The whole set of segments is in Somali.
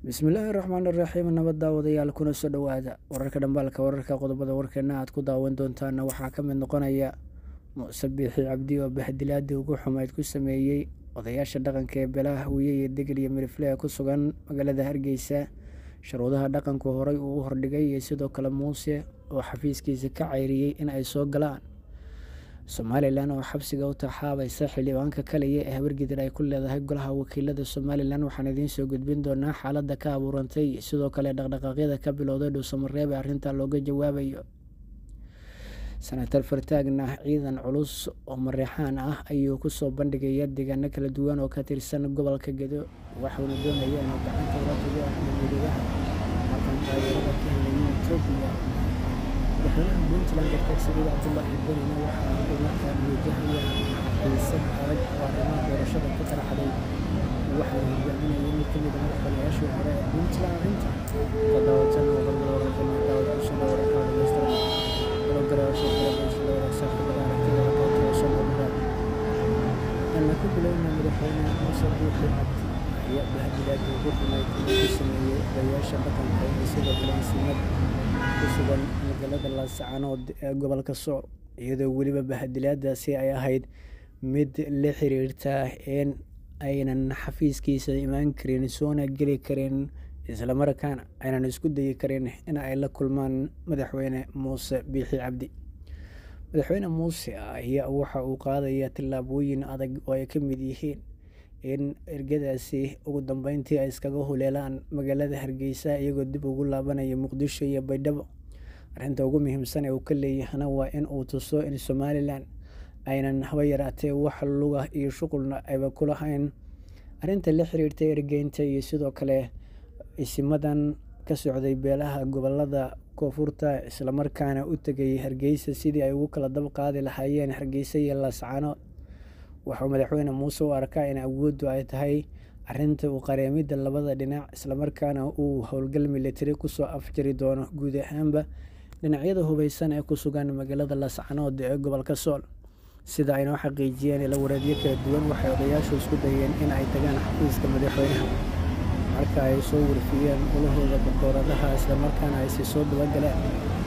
bismillaahi raxmaani raxiim nabad daawadayaal kuna soo dhowaada wararka dhambaalka wararka qodobada warkeena aad ku daawan doontaana waxaa ka mid noqonaya muuse biixi cabdi oo bahdilaadii ugu xumayd ku sameeyey odayaasha dhaqanka ee beelaha hawiye iyo degel iyo mirifle ee ku sugan magaalada hargeysa. shuruudaha dhaqanku horey uu u hordhigay iyo sidoo kale muuse oo xafiiskiisa ka cayriyey in ay soo galaan somalilan oo xabsiga u taxaabaysa xildhibaanka kaliya ee habargidar ay ku leedahay golaha wakiilada somalilan. waxaan idiin soo gudbin doonaa xaaladda ka abuurantay sidoo kale dhaqdhaqaaqyada ka bilowday dhuusamareeb ee arrinta looga jawaabayo. senatar fartaagna ciidan culus oo mareexaan ah ayuu kusoo bandhigaya deegaano kala duwan oo ka tirsan gobolka gedo, waxuuna doonaya inuu gacanta ula tago ahmedmidogaha halkan taageerada ka helaya etoobiya. madaxweynaha puntland dr siciid cabdullaahi benina waxaa uu markaan wajahaya xiisad adag oo arrimaha doorashada ku qaraxday, waxaana hogaaminayay mid ka mid a madaxweynayaashii hore ee puntland arrinta toddobaatan oo qodobada wararka maadaawad kusoo dhawararka dhamaystiran garaasho kalabaysa saaxiibada aragtida aqoonta Soomaaliya. Ana ku bilowna madaxweynaha Muuse Biixi Cabdi ayaa bahdilaadii ugu xumayd ku sameeyey odayaasha dhaqanka iyo sidoo kale insiimad ku sugan magaalada Laascaanood ee gobolka Sool, iyadoo weliba bahdilaadaasi ay ahayd mid la xiriirta in aynan xafiiskiisa imaan karin soona geli karin islamarkaana aynan isku dayi karin in ay la kulmaan madaxweyne muuse biixi cabdi. madaxweyne muuse ayaa waxa uu qaadaya tillaabooyin adag oo ay ka mid yihiin in ergadaasi ugu dambeyntii ay iskaga huleelaan magaalada hargeysa iyagoo dib ugu laabanaya muqdisho iyo baydhabo. arrinta ugu muhiimsan ee uu ka leeyahana waa in uu tuso in somalilan aynan haba yaraatee wax luga iyo shuqulna ayba ku lahayn arrinta la xiriirta ergeynta iyo sidoo kale isimadan ka socday beelaha gobolada koonfurta islamarkaana u tegay hargeysa sidii ay ugu kala dab qaadi lahaayeen hargeysa iyo Laascaanood. waxuu madaxweyne muuse u arkaa in awooddu ay tahay arrinta u qareemidda labada dhinac islamarkaana uu howlgal militari kusoo afjari doono guud ahaanba dhinacyada hubeysan ee ku sugan magaalada Laascaanood ee gobolka Sool. sida ay noo xaqiijiyeen ila wareedyo kala duwan waxay odayaashu isku dayeen in ay tagaan xafiiska madaxweynaha marka ay soo warfiyeen ulahooda bakooradaha islamarkaana ay soo dabagaleen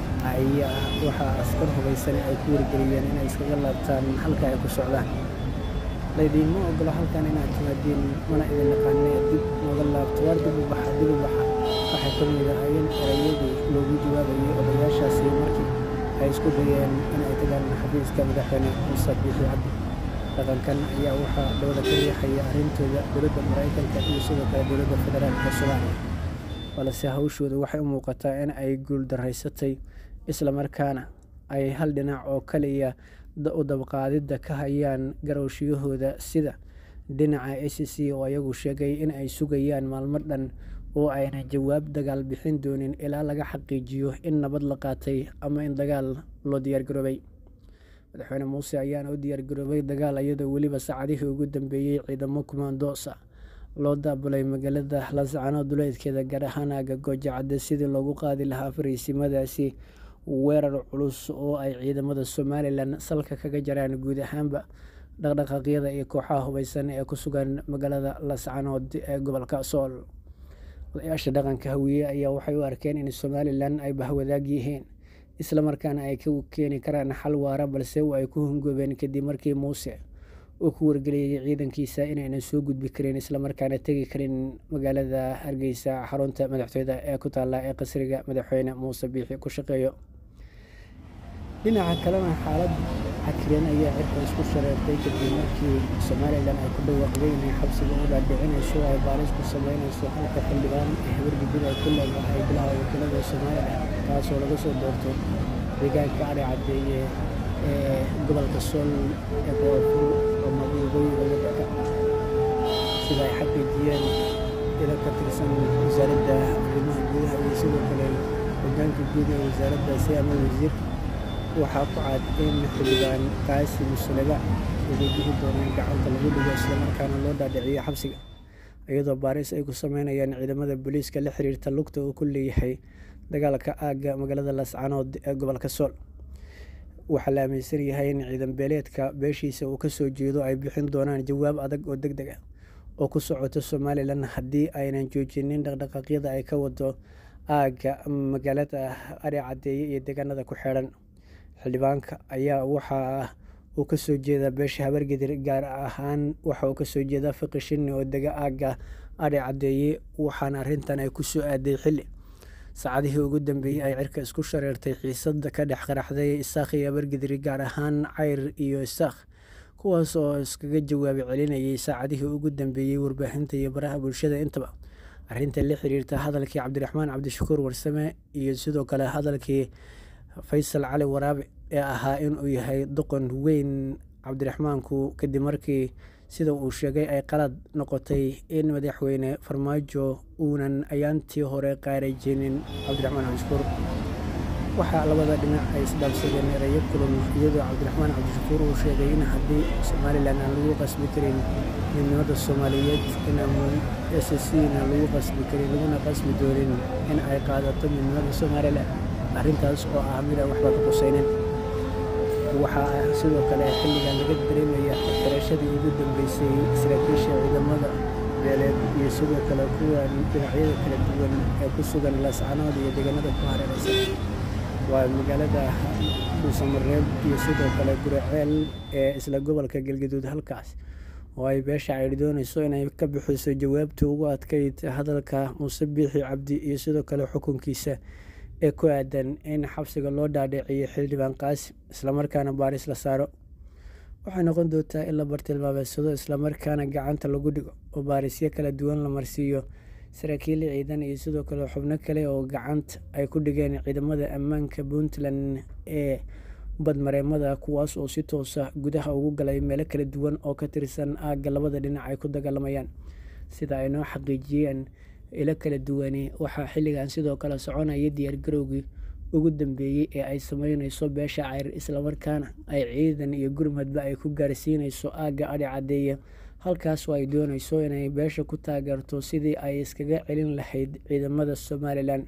ayaa waxaa askar hubeysan ay ku wargeliyeen inay iskaga laabtaan halka ay ku socdaan. laydiinma ogola halkan inaad timaadiin mana idin naqaanee dib nooga laabto waar dib u baxa waxay ka mid ahaayeen erayadii loogu jawaabayay odayaashaasi markii ay isku dayeen inay tagaan xafiiska madaxweyne muuse biixi cabdi. dhaqankan ayaa waxaa dowlada ka riixaya arrintooda dowladda maraykanka iyo sidoo kale dowladda federaalka soomaaliya, balse hawshooda waxay u muuqataa in ay guul daraysatay islamarkaana ay hal dhinac oo kaliya u dabqaadidda ka hayaan garowshiyahooda sida dhinaca ACC oo ayagu sheegay in ay sugayaan maalmo dhan oo ayna jawaab dagaal bixin doonin ilaa laga xaqiijiyo in nabad la qaatay ama in dagaal loo diyaargaroobay. madaxweyne muuse ayaana u diyaargaroobay dagaal iyadoo weliba saacadihii ugu dambeeyey ciidamo kumaandoosa loo daabulay magaalada Laascaanood duleedkeeda gaar ahaan aaga Gooja Cadde sidii loogu qaadi lahaa fariisimadaasi weerar culus oo ay ciidamada somalilan salka kaga jaraan guud ahaanba dhaqdhaqaaqyada iyo kooxaha hubeysan ee ku sugan magaalada Laascaanood ee gobolka Sool. odayaasha dhaqanka hawiye ayaa waxay u arkeen in somalilan ay bahwadaag yihiin islamarkaana ay ka keeni karaan xal waara, balse ay ku hungoobeen kadib markii muuse uu ku wargeliyay ciidankiisa inaynan soo gudbi karin islamarkaana tegi karin magaalada hargeysa xarunta madaxtooyada ee ku taala ee qasriga madaxweyne muuse biixi ku shaqeeyo. dhinaca kalena xaalad cakiran ayaa cirka isku shareertay kadib markii somalilan ay ku dhawaaqday inay xabsiga u dhaadhicinayso ay baaris ku sameynayso halka xildhibaan ee habargidid ay ku leedahay golaha wakiilada somalilan taasoo laga soo doorto deegaanka ari caddeeye ee gobolka Sool ee koonfur oo magaalooyinka waddanka. sida ay xaqiijiyeen ila ka tirsan wasaaradda arrimaha gudaha iyo sidoo kale hoggaanka guud ee wasaaraddaasi ama wasiirka waxaa ku cad in xildhibaan qaasim suleba ugu doonaan gacanta lagu dhigo islamarkaana loo dhaadhiciyo xabsiga iyadoo baaris ay ku sameynayaan ciidamada booliiska la xiriirta lugta uu ku leeyahay dagaalka aagga magaalada Laascaanood ee gobolka Sool. waxaa la aaminsan yahay in ciidan beeleedka beeshiisa uu ka soo jeedo ay bixin doonaan jawaab adag oo degdeg ah oo ku socota Somalilan haddii aynan joojinin dhaqdhaqaaqyada ay ka wado aagga magaalada Ari Cadeeye iyo deegaanada ku xeeran. Xildhibaanka ayaa waxa uu ka soo jeedaa beesha Habargedir, gaar ahaan waxa uu ka soo jeedaa Fiqishin oo dega aagga Ari Cadeeye, waxaana arrintan ay ku soo aaday xilli saacadihii ugu dambeeyey ay cirka isku shareertay xiisada ka dhex qaraxday Isaaq iyo Habargedir, gaar ahaan Cayr iyo Isaaq, kuwaas oo iskaga jawaab celinayay saacadihii ugu dambeeyey warbaahinta iyo baraha bulshada intaba. Arrinta la xiriirta hadalkii Cabdiraxmaan Cabdishakuur Warsame iyo sidoo kale hadalkii Faysal Cali Waraabe ee ahaa in uu yahay doqon weyn Cabdiraxmaanku, kadib markii sida uu sheegay ay qalad noqotay in madaxweyne Farmaajo uunan ayaantii hore qaarajinin Cabdiraxmaan Cabdishakuur. Waxaa labada dhinac ay isdhaafsadeen erayo kulul, iyadoo Cabdiraxmaan Cabdishakuur uu sheegay in haddii Somalilan aan lagu qasbi karin midnimada Soomaaliyeed, in SSC-na lagu qasbi karin laguna qasbi doonin in ay qaadato midnimada Somalilan, arrintaas oo ah mid aan waxba ka qusaynin. Waxaa sidoo kale xilligan laga dareemaya xirashadii ugu dambeysay saraakiisha ciidamada beeleed iyo sidoo kale kuwa dhinacyada kala duwan ee ku sugan Laascaanood iyo deegaanada ku hareeraysan. Waa magaalada Dhuusamareeb iyo sidoo kale Guriceel ee isla gobolka Galgaduud, halkaas oo ay beesha ay doonayso inay ka bixiso jawaabtii ugu adkayd hadalka Muuse Biixi Cabdi iyo sidoo kale xukunkiisa ee ku aadan in xabsiga loo dhaadhiciyo xildhibaan Qaasim islamarkaana baaris la saaro. Waxay noqon doontaa in la bartilmaameedsado islamarkaana gacanta lagu dhigo oo baarisyo kala duwan la marsiiyo saraakiil ciidan iyo sidoo kale xubno kale oo gacanta ay ku dhigeen ciidamada ammaanka Puntland ee badmareemada, kuwaas oo si toos ah gudaha ugu galay meelo kala duwan oo ka tirsan aagga labada dhinac ay ku dagaalamayaan. Sida ay noo xaqiijiyeen ilo kala duwani, waxaa xilligan sidoo kale soconaya diyaargarowgii ugu dambeeyey ee ay sameynayso beesha Cayr, islamarkaana ay ciidan iyo gurmadba ay ku gaarsiinayso aagga Ari Cadeeye, halkaas oo ay doonayso inay beesha ku taageerto sidii ay iskaga celin lahayd ciidamada Somalilan.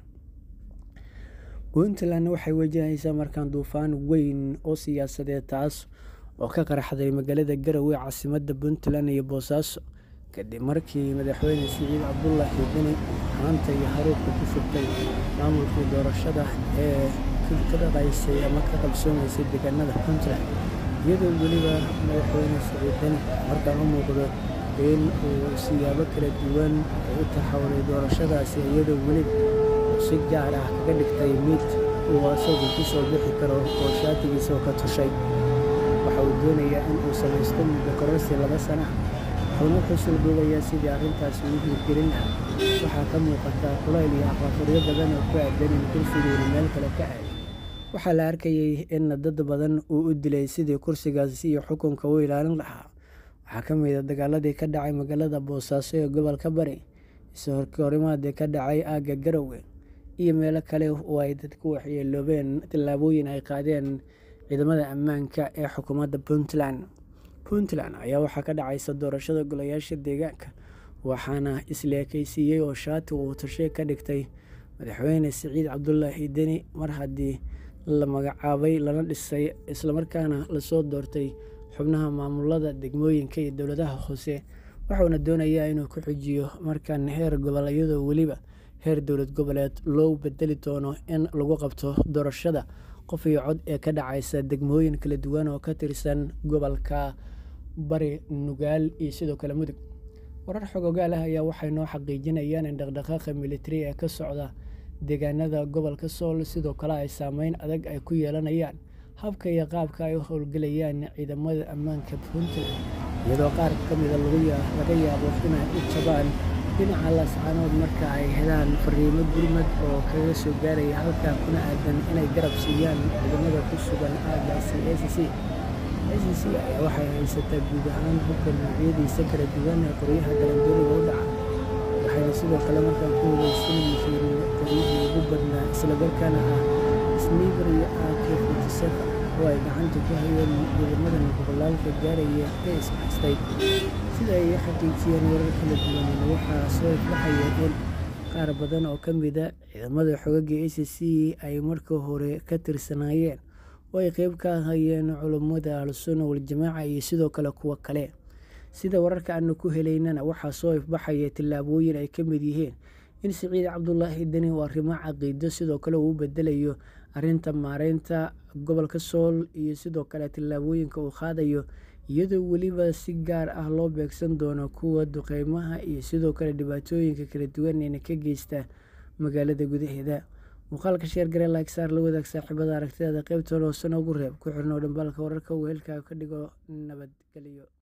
Puntland waxay wajahaysaa markaan duufaan weyn oo siyaasadeed, taas oo ka qaraxday magaalada Garowe caasimadda Puntland iyo Boosaaso, kadib markii madaxweyne Siciid Cabdullaahi Deni maanta iyo haruubka ku shubtay maamulkii doorashada ee ka dhaqaysay ama ka qabsoomaysay deegaanada Puntland, iyadoo weliba madaxweyne Siciid Deni markaan u muuqdo in uu siyaabo kala duwan u taxawlay doorashadaasi, iyadoo weliba si gaar ah kaga dhigtay mid uu asagu ku soo bixi karo oo shaatigiisa ka tushay. Waxa uu doonayaa in uu samaysto muddo kororsi 2 sano ah, wuxuuna wuxuu sulbuubayaa sidii arrintaasi ugu hirgelin lahaa. Waxaa ka muuqata kulayl iyo aqoonsiyo badan oo ku aadan in kursigeenu meel kale ka aaday. Waxaa la arkayay in dad badan uu u dilay sidii kursigaasi iyo xukunka u ilaalin lahaa. Waxaa ka mid ah dagaaladii ka dhacay magaalada Boosaaso ee gobolka Bari, islamarkaana ka dhacay aagga Garowe iyo meelo kale oo ay dadku waxyeeloobeen tallaabooyin ay qaadeen ciidamada ammaanka ee xukuumadda Puntland. Puntland ayaa waxaa ka dhacaysa doorashada golayaasha deegaanka, waxaana isleekaysiiyey oo shaati uu tashay ka dhigtay madaxweyne Siciid Cabdullaahi Deni mar haddii la magacaabay lana dhisay islamarkaana lasoo doortay xubnaha maamulada degmooyinka iyo dowladaha hoose. Wuxuuna doonayaa inuu ku xujiyo markaan heer gobol iyadoo weliba heer dowlad goboleed loo bedeli doono in lagu qabto doorashada qof iyo cod ee ka dhacaysa degmooyin kala duwan oo ka tirsan gobolka Bari, Nugaal iyo sidoo kale Mudug. Warar xogogaal ah ayaa waxay noo xaqiijinayaan in dhaqdhaqaaqa militari ee ka socda deegaanada gobolka Sool sidoo kale ay saameyn adag ay ku yeelanayaan habka iyo qaabka ay u howlgelayaan ciidamada ammaanka Puntland, iyadoo qaar ka mid ah laga yaabo inay u jabaan dhinaca Laascaanood marka ay helaan fariimo gurmad oo kaga soo gaaraya halkaa, kuna aadan inay garab siiyaan ciidamada ku sugan aaggaasi. SSC ayaa waxay haysataa guud ahaan hubka noocyadiisa kala duwan ee qoryaha galandooriga u dhaca, waxayna sidoo kale markaan ku hubeysan yihiin qoryihii ugu badnaa islamarkaana ah Sniper iyo AK-47 oo ay gacanta ku hayeen ciidamadan boqolaalka gaaraya ee ishaystay. Sida ay xaqiijiyeen warar kala duwan, waxaa soo ifbaxaya in qaar badan oo ka mid ah ciidamada xoogagga SSC ay markii hore ka tirsanaayeen oo ay qayb ka hayeen culummada Ahlusunna wal Jamaaca iyo sidoo kale kuwa kale. sida wararka aanu ku helaynana waxaa soo ifbaxaya tillaabooyin ay ka mid yihiin in Siciid Cabdulaahi Deni uu arrimo caqiido sidoo kale uu bedelayo arrinta maareynta gobolka Sool iyo sidoo kale tillaabooyinka uu qaadayo iyadoo weliba si gaar ah loo beegsan doono kuwa duqeymaha iyo sidoo kale dhibaatooyinka kala duwan ee ka geysta magaalada gudaheeda. muuqaalka sheer garee like saar la wadaag saaxiibada aragtida qaybta hoose ugu reeb ku xirnoo dhambalka wararka weelka ka dhigo nabadgelyo.